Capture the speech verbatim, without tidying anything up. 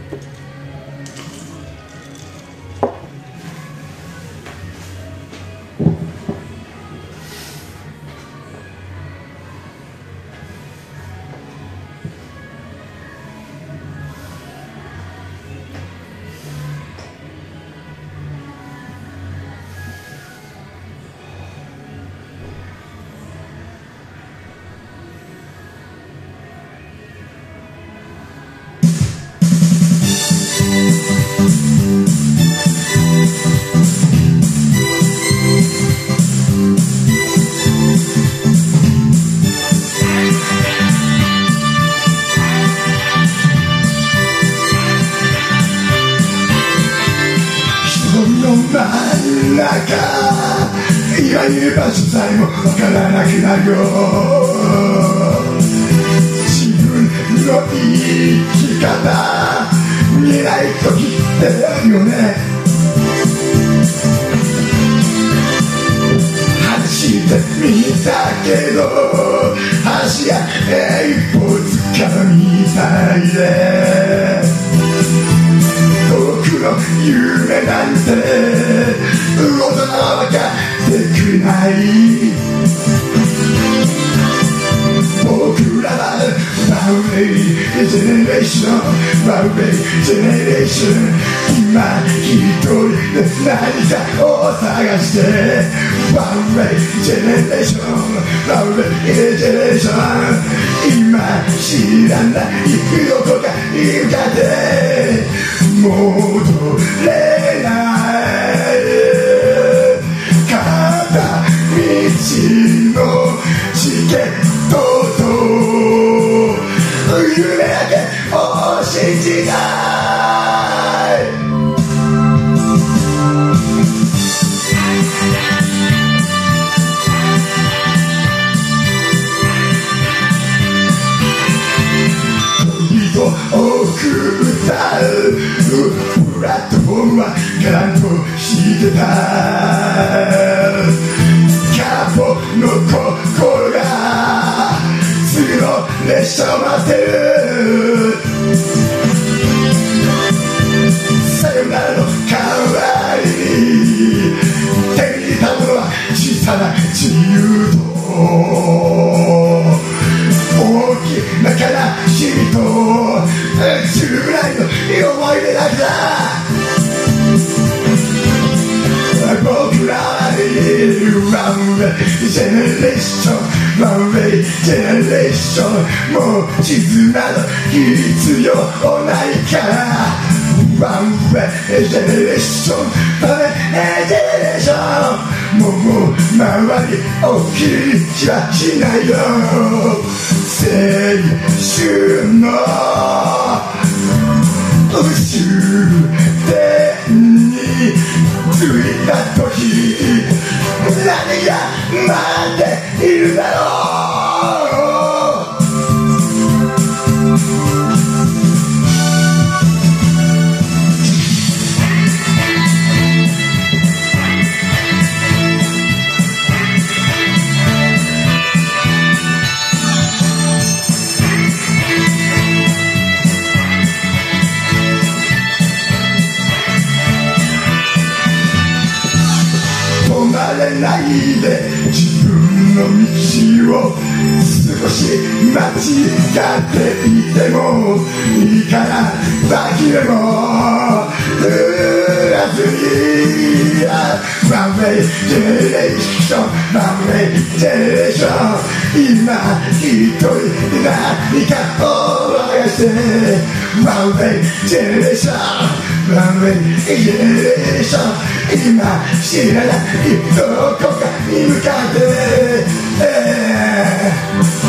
真ん中今いる場所さえもわからなくなるよ。自分の生き方見えない時ってあるよね。走ってみたけど足が一歩つかみたいで、僕の夢なんて大人は分かってくれない。僕らはワンウェイジェネレーション、ワンウェイジェネレーション、今一人で何かを探してワンウェイジェネレーション、ワンウェイジェネレーション、今知らないどこかに向かって戻れない片道のチケットと夢だけを信じたい。恋と送ったプラットフォームはガランとしてた。カポの心が次の列車を待ってる。さよならの代わりに手に入れたものは小さな自由と大きな悲しみと従来の思い出だけだ。僕らはワンウェイジェネレーション、ワンウェイジェネレーション、もう地図など必要ないからワンウェイジェネレーション、ワンウェイジェネレーション、もう周りを気にはしないよ。青春の終点に着いた時何が待っているだろう。止まれないで自分の道を少し間違っていてもいいから脇でも濡らずにワンウェイジェネレーション、ワンウェイジェネレーション、今一人で何かを探してワンウェイジェネレーション、ワンウェイジェネレーション、今知らないどこかに向かって、えー